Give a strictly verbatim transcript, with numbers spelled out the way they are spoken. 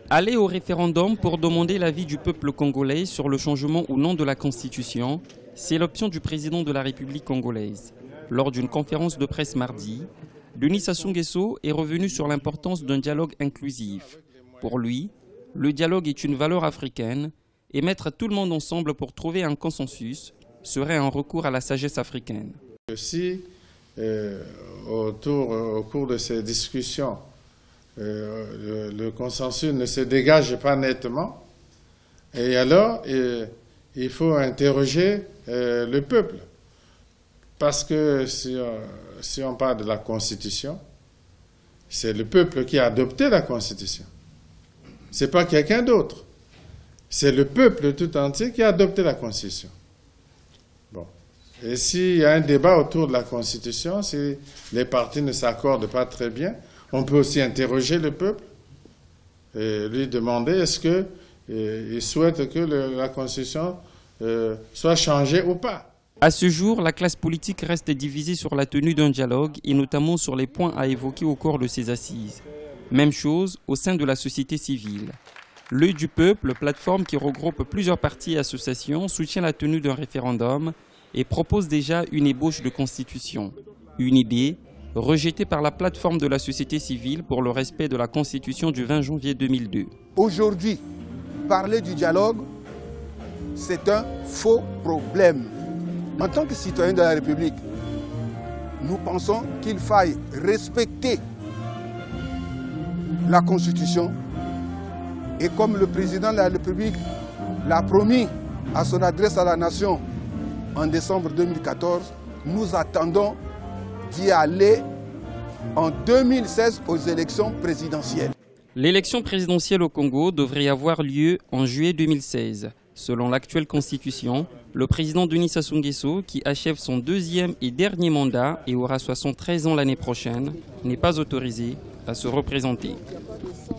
Aller au référendum pour demander l'avis du peuple congolais sur le changement ou non de la Constitution, c'est l'option du président de la République congolaise. Lors d'une conférence de presse mardi, Denis Sassou Nguesso est revenu sur l'importance d'un dialogue inclusif. Pour lui, le dialogue est une valeur africaine et mettre tout le monde ensemble pour trouver un consensus serait un recours à la sagesse africaine. Si euh, autour, au cours de ces discussions, euh, le, le consensus ne se dégage pas nettement, et alors euh, il faut interroger euh, le peuple. Parce que si on, si on parle de la Constitution, c'est le peuple qui a adopté la Constitution. Ce n'est pas quelqu'un d'autre. C'est le peuple tout entier qui a adopté la Constitution. Bon. Et s'il y a un débat autour de la Constitution, si les partis ne s'accordent pas très bien, on peut aussi interroger le peuple et lui demander est-ce qu'il souhaite que le, la Constitution euh, soit changée ou pas. À ce jour, la classe politique reste divisée sur la tenue d'un dialogue et notamment sur les points à évoquer au cours de ces assises. Même chose au sein de la société civile. L'œil du peuple, plateforme qui regroupe plusieurs partis et associations, soutient la tenue d'un référendum et propose déjà une ébauche de constitution. Une idée rejetée par la plateforme de la société civile pour le respect de la Constitution du vingt janvier deux mille deux. Aujourd'hui, parler du dialogue, c'est un faux problème. En tant que citoyen de la République, nous pensons qu'il faille respecter la Constitution. Et comme le président de la République l'a promis à son adresse à la nation en décembre deux mille quatorze, nous attendons d'y aller en deux mille seize aux élections présidentielles. L'élection présidentielle au Congo devrait avoir lieu en juillet deux mille seize. Selon l'actuelle constitution, le président Denis Sassou Nguesso, qui achève son deuxième et dernier mandat et aura soixante-treize ans l'année prochaine, n'est pas autorisé à se représenter.